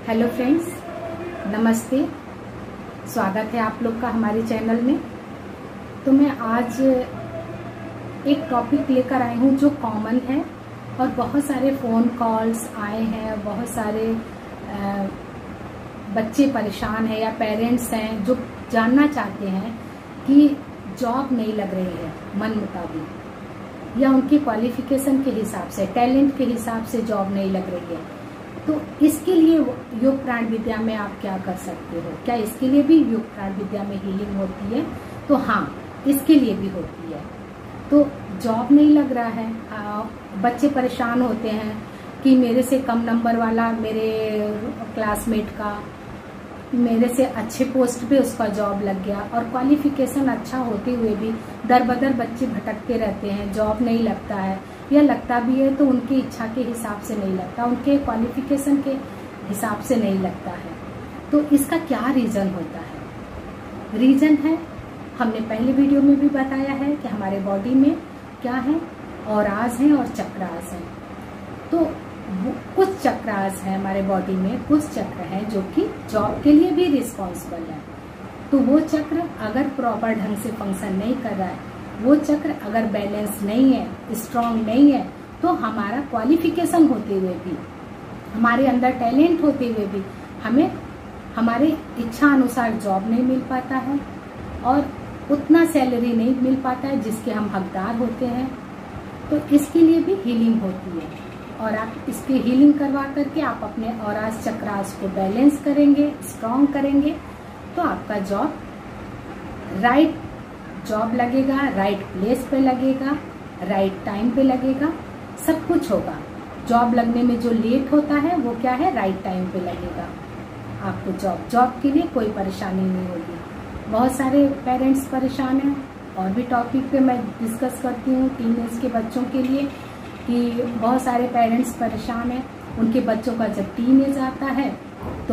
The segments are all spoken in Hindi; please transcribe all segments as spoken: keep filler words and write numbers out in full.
हेलो फ्रेंड्स, नमस्ते। स्वागत है आप लोग का हमारे चैनल में। तो मैं आज एक टॉपिक लेकर आई हूँ जो कॉमन है और बहुत सारे फ़ोन कॉल्स आए हैं, बहुत सारे आ, बच्चे परेशान हैं या पेरेंट्स हैं जो जानना चाहते हैं कि जॉब नहीं लग रही है मन मुताबिक या उनकी क्वालिफिकेशन के हिसाब से, टैलेंट के हिसाब से जॉब नहीं लग रही है। तो इसके लिए योग प्राण विद्या में आप क्या कर सकते हो? क्या इसके लिए भी योग प्राण विद्या में हीलिंग होती है? तो हाँ, इसके लिए भी होती है। तो जॉब नहीं लग रहा है, आ, बच्चे परेशान होते हैं कि मेरे से कम नंबर वाला मेरे क्लासमेट का मेरे से अच्छे पोस्ट पे उसका जॉब लग गया, और क्वालिफिकेशन अच्छा होते हुए भी दर बदर बच्चे भटकते रहते हैं, जॉब नहीं लगता है, या लगता भी है तो उनकी इच्छा के हिसाब से नहीं लगता, उनके क्वालिफिकेशन के हिसाब से नहीं लगता है। तो इसका क्या रीज़न होता है? रीज़न है, हमने पहले वीडियो में भी बताया है कि हमारे बॉडी में क्या है, औरास हैं और चक्रास हैं। तो कुछ चक्रास है हमारे बॉडी में, कुछ चक्र हैं जो कि जॉब के लिए भी रिस्पॉन्सिबल है। तो वो चक्र अगर प्रॉपर ढंग से फंक्शन नहीं कर रहा है, वो चक्र अगर बैलेंस नहीं है, स्ट्रांग नहीं है, तो हमारा क्वालिफिकेशन होते हुए भी, हमारे अंदर टैलेंट होते हुए भी हमें हमारे इच्छा अनुसार जॉब नहीं मिल पाता है और उतना सैलरी नहीं मिल पाता है जिसके हम हकदार होते हैं। तो इसके लिए भी हीलिंग होती है, और आप इसकी हीलिंग करवा करके आप अपने औरास चक्रास को बैलेंस करेंगे, स्ट्रांग करेंगे, तो आपका जॉब राइट जॉब लगेगा, राइट प्लेस पे लगेगा, राइट टाइम पे लगेगा, सब कुछ होगा। जॉब लगने में जो लेट होता है वो क्या है, राइट टाइम पे लगेगा आपको जॉब। जॉब के लिए कोई परेशानी नहीं होगी। बहुत सारे पेरेंट्स परेशान हैं, और भी टॉपिक पे मैं डिस्कस करती हूँ टीन एज के बच्चों के लिए, कि बहुत सारे पेरेंट्स परेशान हैं, उनके बच्चों का जब टीन एज आता है तो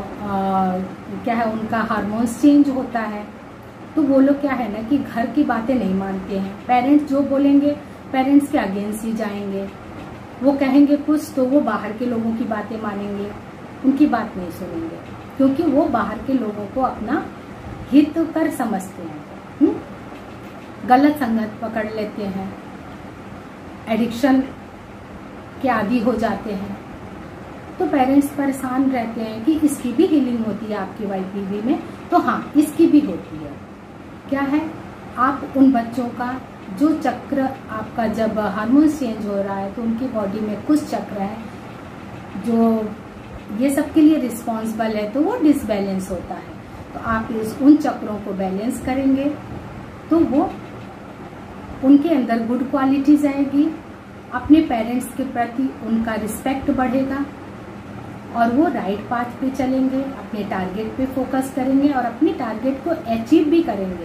आ, क्या है, उनका हार्मोन्स चेंज होता है। तो वो लोग क्या है ना कि घर की बातें नहीं मानते हैं। पेरेंट्स जो बोलेंगे पेरेंट्स के अगेंस्ट ही जाएंगे, वो कहेंगे कुछ तो वो बाहर के लोगों की बातें मानेंगे, उनकी बात नहीं सुनेंगे, क्योंकि वो बाहर के लोगों को अपना हित कर समझते हैं। हुँ? गलत संगत पकड़ लेते हैं, एडिक्शन के आदी हो जाते हैं। तो पेरेंट्स परेशान रहते हैं कि इसकी भी हीलिंग होती है आपकी वाईपीवी में। तो हाँ, इसकी भी होती है। क्या है, आप उन बच्चों का जो चक्र आपका जब हार्मोन्स चेंज हो रहा है तो उनकी बॉडी में कुछ चक्र है जो ये सब के लिए रिस्पॉन्सिबल है, तो वो डिसबैलेंस होता है। तो आप इस उन चक्रों को बैलेंस करेंगे तो वो उनके अंदर गुड क्वालिटीज आएगी, अपने पेरेंट्स के प्रति उनका रिस्पेक्ट बढ़ेगा, और वो राइट पाथ पे चलेंगे, अपने टारगेट पे फोकस करेंगे और अपने टारगेट को अचीव भी करेंगे,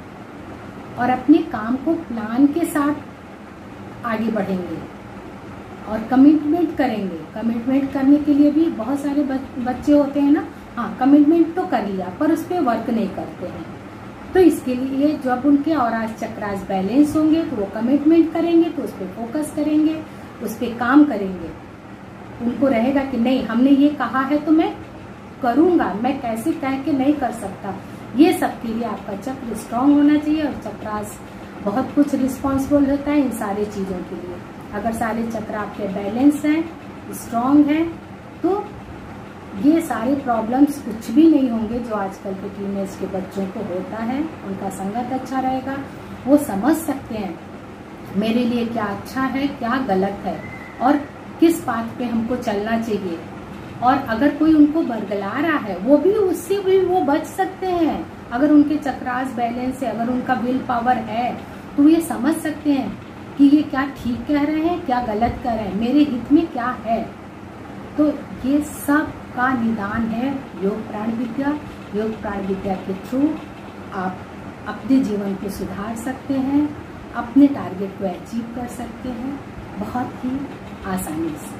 और अपने काम को प्लान के साथ आगे बढ़ेंगे और कमिटमेंट करेंगे। कमिटमेंट करने के लिए भी बहुत सारे बच्चे होते हैं ना, हाँ कमिटमेंट तो कर लिया पर उस पर वर्क नहीं करते हैं। तो इसके लिए जब उनके औरास चक्रास बैलेंस होंगे तो वो कमिटमेंट करेंगे, तो उस पर फोकस करेंगे, उस पर काम करेंगे। उनको रहेगा कि नहीं, हमने ये कहा है तो मैं करूंगा, मैं कैसे कह के नहीं कर सकता। ये सब के लिए आपका चक्र स्ट्रांग होना चाहिए, और चक्रास बहुत कुछ रिस्पॉन्सिबल होता है इन सारी चीजों के लिए। अगर सारे चक्र आपके बैलेंस हैं, स्ट्रांग हैं, तो ये सारे प्रॉब्लम्स कुछ भी नहीं होंगे जो आजकल के टीनेज के बच्चों को होता है। उनका संगत अच्छा रहेगा, वो समझ सकते हैं मेरे लिए क्या अच्छा है, क्या गलत है, और किस बात पे हमको चलना चाहिए। और अगर कोई उनको बरगला रहा है, वो भी उससे भी वो बच सकते हैं। अगर उनके चक्रास बैलेंस है, अगर उनका विल पावर है, तो ये समझ सकते हैं कि ये क्या ठीक कह रहे हैं, क्या गलत कह रहे हैं, मेरे हित में क्या है। तो ये सब का निदान है योग प्राण विद्या। योग प्राण विद्या के थ्रू आप अपने जीवन को सुधार सकते हैं, अपने टारगेट को अचीव कर सकते हैं बहुत ही आसानी से।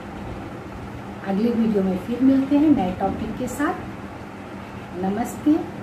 अगले वीडियो में फिर मिलते हैं नए टॉपिक के साथ। नमस्ते।